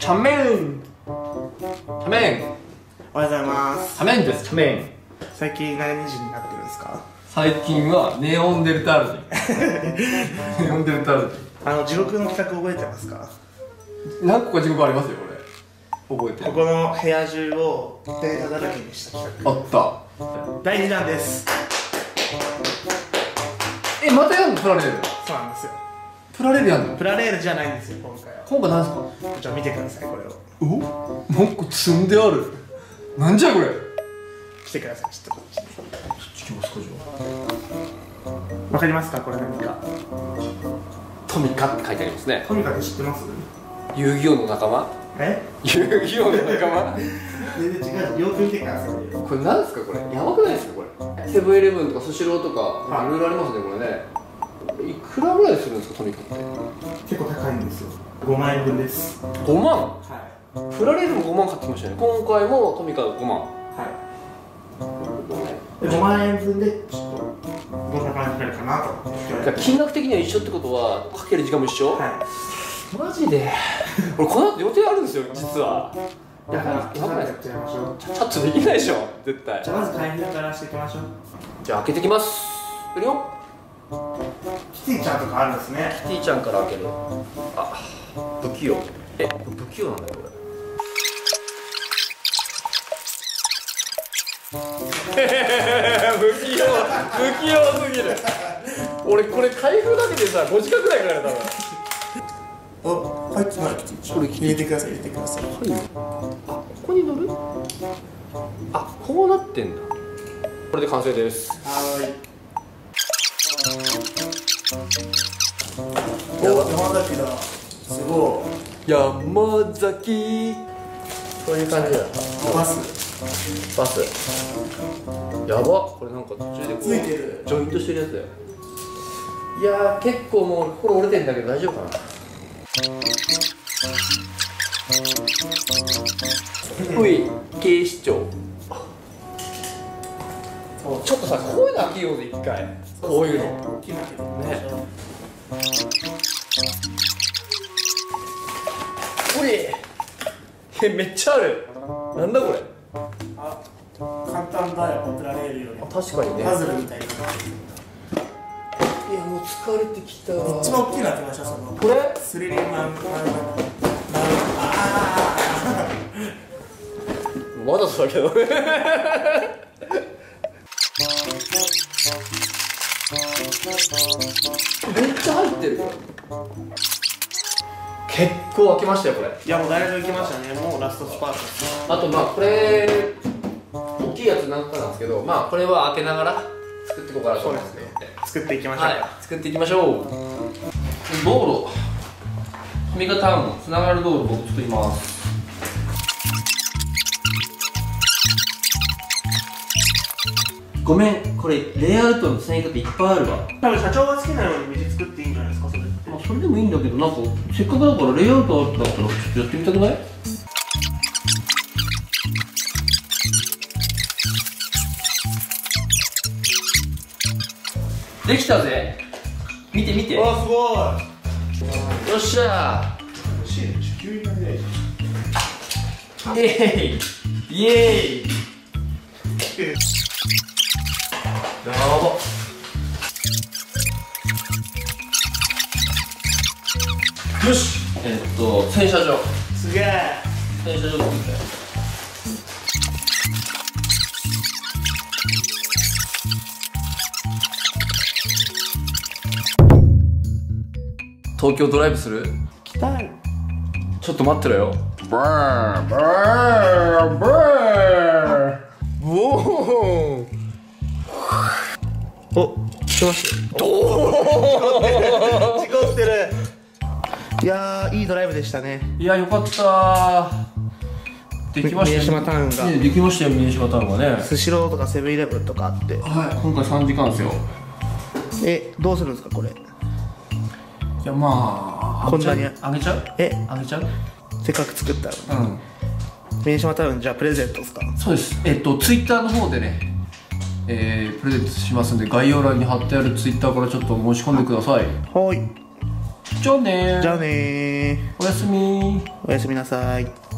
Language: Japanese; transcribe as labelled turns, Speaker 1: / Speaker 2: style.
Speaker 1: チャメン。チャメン。
Speaker 2: おはようございます。
Speaker 1: チャメンです。チャメン。
Speaker 2: 最近何時になってるんですか？
Speaker 1: 最近はネオンデルタールジ。ネオンデルタールジ。
Speaker 2: 地獄の企画覚えてますか？
Speaker 1: 何個か地獄ありますよ、これ。覚えてる。
Speaker 2: ここの部屋中をデータだらけにした企画。
Speaker 1: あった。
Speaker 2: 第2弾です。
Speaker 1: またやんの？プラレール。
Speaker 2: そうなんですよ。
Speaker 1: プラレールやんの？
Speaker 2: プラレールじゃないんですよ、今回は。
Speaker 1: 今回何ですか？
Speaker 2: じゃあ見てください、これを。
Speaker 1: お？なんか積んである。なんじゃこれ。
Speaker 2: 来てください、ちょっとこっちに。
Speaker 1: こっち来ますか、じゃあ。
Speaker 2: わかりますか、これ何か？
Speaker 1: トミカって書いてありますね。
Speaker 2: トミカって知ってます？
Speaker 1: 遊戯王の仲間？遊戯王の仲間？
Speaker 2: 全然違う。よく見てください。
Speaker 1: これなんですか、これ。やばくないですか、これ。セブンイレブンとかスシローとか、いろいろありますね、これね。いくらぐらいするんですか、トミカって。
Speaker 2: 結構高いんですよ。5万円分です。
Speaker 1: 5万？
Speaker 2: はい。
Speaker 1: プラレールも5万買ってきましたね。今回もトミカ5万。
Speaker 2: はい。5万円分でちょっとどんな感じになるかなと思って。
Speaker 1: 金額的には一緒ってことはかける時間も一緒？
Speaker 2: はい。
Speaker 1: マジで俺この後予定あるんですよ、実は。
Speaker 2: やばくないですか？やっちゃいましょう。
Speaker 1: チャットできないでしょ、絶対。
Speaker 2: じゃあまず開封からしていきましょう。
Speaker 1: じゃあ開けてきます。いるよ。
Speaker 2: キティちゃんとかあるんですね。
Speaker 1: キティちゃんから開ける。あ、不器用。不器用なんだよ、これ。不器用すぎる。俺これ開封だけでさ5時間ぐらいかかる、多分。
Speaker 2: 入ってないキティちゃん。これ入れてください、入れてください。
Speaker 1: あ、ここに乗る？あ、こうなってんだ。これで完成です。
Speaker 2: はーい。お、山崎だ。すご
Speaker 1: い。山崎。そういう感じだ。
Speaker 2: い。バス。
Speaker 1: やば。これなんか途中でこう
Speaker 2: ついてる。
Speaker 1: ジョイントしてるやつだよ。いやー、結構もう心折れてんだけど大丈夫かな。ほい、警視庁。ちょっとさ、こういうの開けようぜ、一回。こういうの。
Speaker 2: 大きなけど
Speaker 1: ね。ほれ。めっちゃある。なんだこれ。
Speaker 2: あ、簡単だよ、プラレールより。
Speaker 1: 確かにね。
Speaker 2: パズルみたいな。
Speaker 1: いや、もう疲れてきた。
Speaker 2: 一番大きいの開けましょう、その。
Speaker 1: これ
Speaker 2: スリリンマン。
Speaker 1: まだそうだけどね。めっちゃ入ってる。結構開けましたよ、これ。
Speaker 2: いや、もうだいぶいきましたね。もうラストスパートです。
Speaker 1: あとまあこれ大きいやつなんかなんですけど、まあこれは開けながら作っていこうかなと思いますね。
Speaker 2: 作っていきましょう。
Speaker 1: はい、作っていきましょう。道路、トミカタウンつながる道路僕作ります。ごめん、これレイアウトのつなぎ方いっぱいあるわ。
Speaker 2: 多分社長が好きなように道作っていいんじゃないですか、それって。
Speaker 1: まあそれでもいいんだけど、なんかせっかくだからレイアウトあったらちょっとやってみたくない？できたぜ。見て見て。
Speaker 2: あ、すごい。
Speaker 1: よっしゃ
Speaker 2: 欲しいね、地球になりたいじ
Speaker 1: ー。イエーイイエーイ。やば。よし。洗車場。
Speaker 2: すげえ。
Speaker 1: 洗車場作ったよ。東京ドライブする？
Speaker 2: 来たい。
Speaker 1: ちょっと待ってろよ。バーンバーンバーン。お来ました。
Speaker 2: 事故ってる。いやー、いいドライブでしたね。
Speaker 1: いや、よかったー。できました
Speaker 2: 宮島タウンが。
Speaker 1: ね、できましたよ、宮島タウンがね。
Speaker 2: スシローとかセブンイレブンとかあって。
Speaker 1: はい、今回3時間ですよ。
Speaker 2: どうするんですか、これ。
Speaker 1: いや、まあ、
Speaker 2: こんなに
Speaker 1: あげちゃう？あげちゃう？
Speaker 2: せっかく作ったら。
Speaker 1: うん。
Speaker 2: 宮島タウン、じゃあプレゼントですか？
Speaker 1: そうです。ツイッターの方でね、プレゼントしますんで、概要欄に貼ってあるツイッターからちょっと申し込んでください。
Speaker 2: はい。
Speaker 1: じゃあね
Speaker 2: じゃあね
Speaker 1: おやすみ
Speaker 2: おやすみなさい。